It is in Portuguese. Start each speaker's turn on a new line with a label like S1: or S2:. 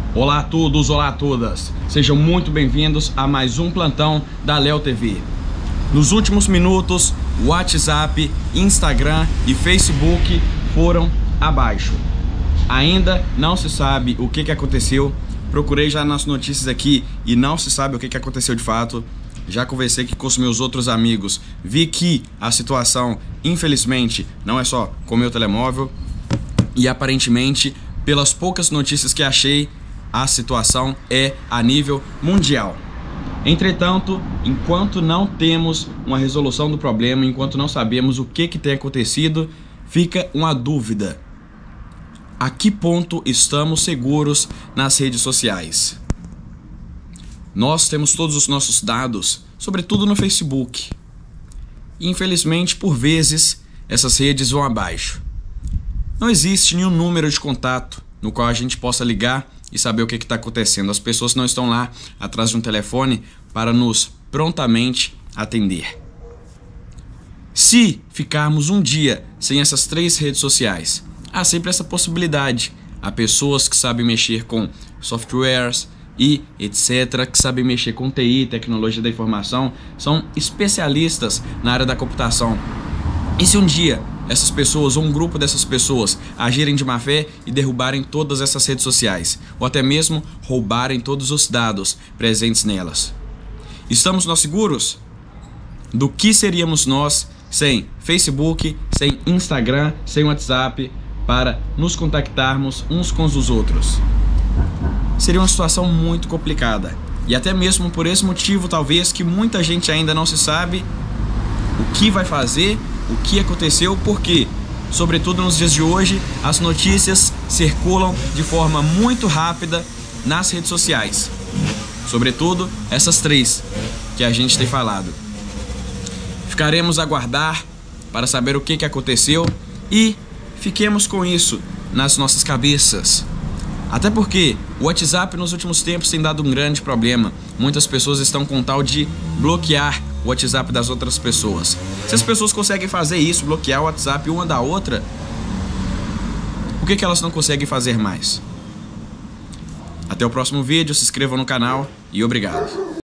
S1: Olá a todos, olá a todas. Sejam muito bem-vindos a mais um plantão da Léo TV. Nos últimos minutos, WhatsApp, Instagram e Facebook foram abaixo. Ainda não se sabe o que aconteceu. Procurei já nas notícias aqui e não se sabe o que aconteceu de fato. Já conversei aqui com os meus outros amigos. Vi que a situação, infelizmente, não é só com o meu telemóvel. E aparentemente, pelas poucas notícias que achei, a situação é a nível mundial. Entretanto, enquanto não temos uma resolução do problema, enquanto não sabemos o que tem acontecido, fica uma dúvida. A que ponto estamos seguros nas redes sociais? Nós temos todos os nossos dados, sobretudo no Facebook. E, infelizmente, por vezes, essas redes vão abaixo. Não existe nenhum número de contato no qual a gente possa ligar e saber o que está acontecendo. As pessoas não estão lá atrás de um telefone para nos prontamente atender. Se ficarmos um dia sem essas 3 redes sociais, há sempre essa possibilidade. Há pessoas que sabem mexer com softwares e etc., que sabem mexer com TI, tecnologia da informação, são especialistas na área da computação. E se um dia essas pessoas ou um grupo dessas pessoas agirem de má fé e derrubarem todas essas redes sociais, ou até mesmo roubarem todos os dados presentes nelas? Estamos nós seguros? Do que seríamos nós sem Facebook, sem Instagram, sem WhatsApp, para nos contactarmos uns com os outros? Seria uma situação muito complicada. E até mesmo por esse motivo, talvez, que muita gente ainda não se sabe o que vai fazer, o que aconteceu, porque, sobretudo nos dias de hoje, as notícias circulam de forma muito rápida nas redes sociais. Sobretudo essas 3 que a gente tem falado. Ficaremos a aguardar para saber o que aconteceu e fiquemos com isso nas nossas cabeças. Até porque o WhatsApp nos últimos tempos tem dado um grande problema. Muitas pessoas estão com tal de bloquear o WhatsApp das outras pessoas. Se as pessoas conseguem fazer isso, bloquear o WhatsApp uma da outra, por que elas não conseguem fazer mais? Até o próximo vídeo, se inscrevam no canal e obrigado.